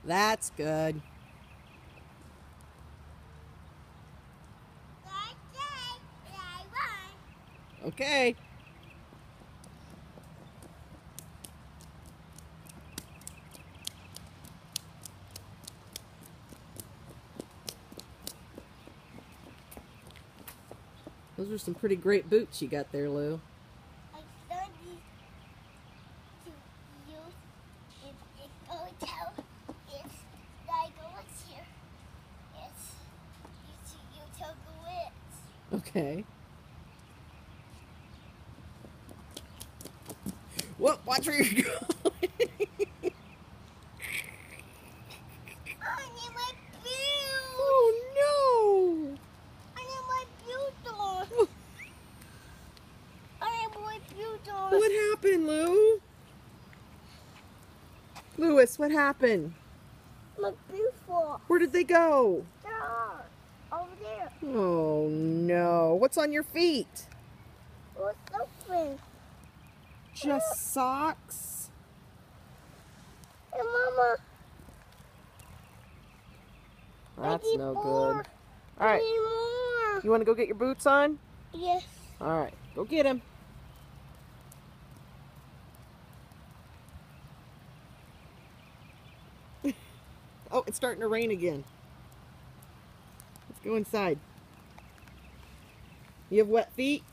That's good. Okay. Those are some pretty great boots you got there, Lou. I studied to use it hotel. It's like what's here. It's you tell the wits. Okay. Whoa, watch where you're going. I need my boots. Oh no! I need my boots on. I need my boots on. What happened, Lou? Louis, what happened? My boots on. Where did they go? There. Over there. Oh no. What's on your feet? What's open? Just socks? Hey, Mama. That's I need no more. good. All right. I need more. You want to go get your boots on? Yes. All right. Go get them. Oh, it's starting to rain again. Let's go inside. You have wet feet?